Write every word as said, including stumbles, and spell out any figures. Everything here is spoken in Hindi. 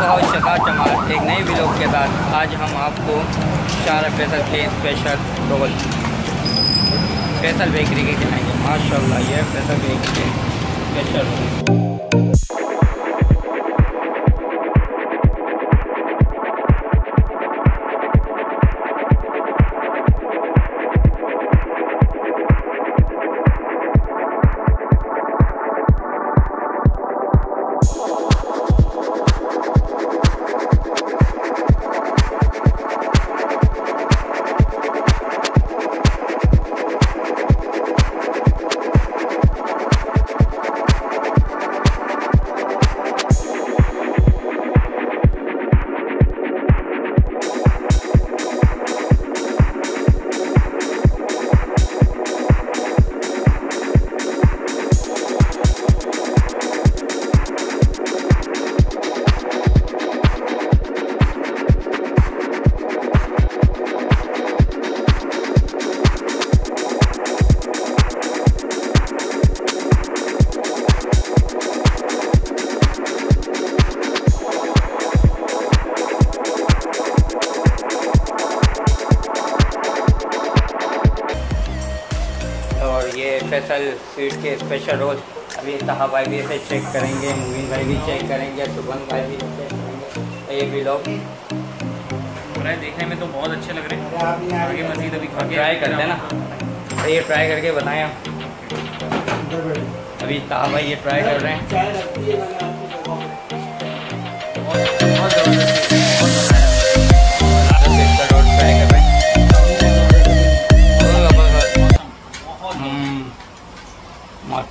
बहुत चकाचौंध एक नई व्लॉग के बाद आज हम आपको शारा फैसल के स्पेशल रोल फैसल बेकरी के खिलाएंगे। माशाल्लाह ये फैसल बेकरी के स्पेशल रोल। और ये फैसल स्वीट के स्पेशल रोल अभी तहा भाई भी इसे चेक करेंगे, मुबीन भाई भी चेक करेंगे, सुबन भाई भी चेक करेंगे। ये भी लोग देखने में तो बहुत अच्छे लग रहे हैं। आगे मज़ीद अभी खा के ट्राई करते हैं ना, तो ये ट्राई करके बताएं आप। अभी तहा भाई ये ट्राई कर रहे हैं।